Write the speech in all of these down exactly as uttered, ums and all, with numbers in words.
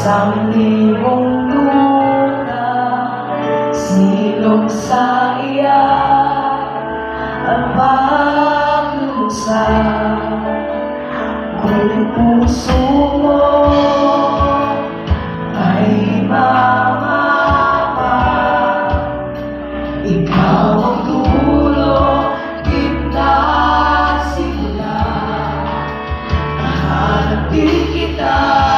Isang libong luna silong sa iyak at paglulusan. Kung puso mo ay mamama, ikaw ang dulo, gitna, simula. Nahanap din kita.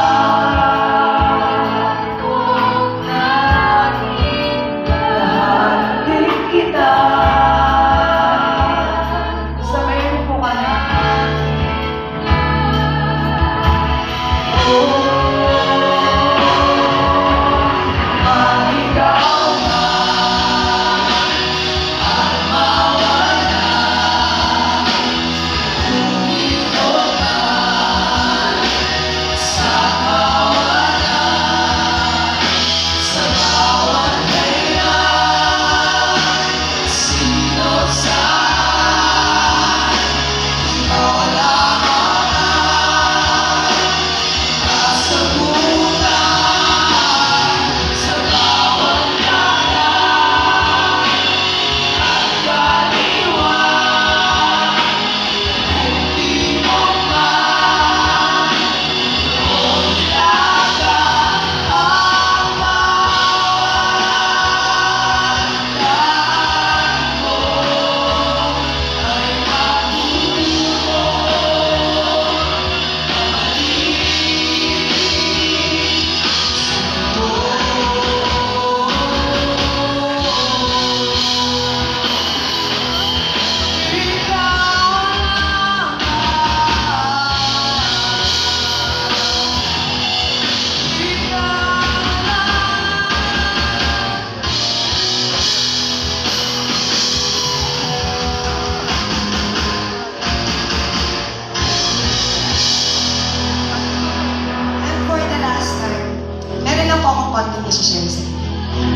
konting isi-share sa inyo.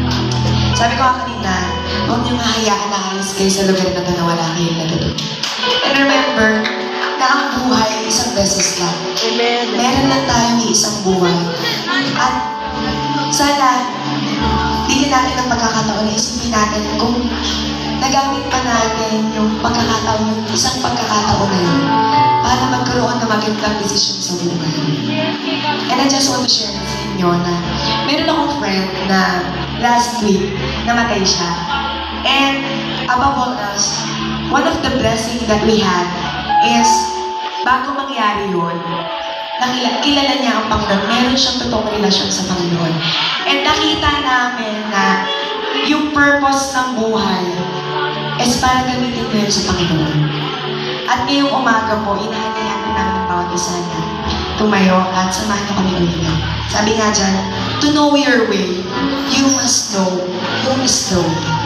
Sabi ko nga kanina, huwag niyong hahayaan na alis kayo sa lugar na ito na wala kayong natutulog. And remember, na ang buhay isang beses lang. Amen. Meron lang tayong isang buhay. At sana, bigyan natin ng pagkakataon na isipin natin kung nagamit pa natin yung pagkakataon, yung isang pagkakataon na yun para magkaroon ng magandang desisyon sa buhay. And I just want to share with inyo na meron akong friend na last week namatay siya. And above all else, one of the blessings that we had is bago mangyari yun, nakilala, kilala niya ang Panginoon. Meron siyang totoong relasyon sa Panginoon. And nakita namin na yung purpose ng buhay is para gamitin ko yun sa Panginoon. At ngayong umaga po, inahanayan ko namin ang bawat isa na tumayo at samahan niyo kami ulit. Sabi nga dyan, to know your way, you must know who is known.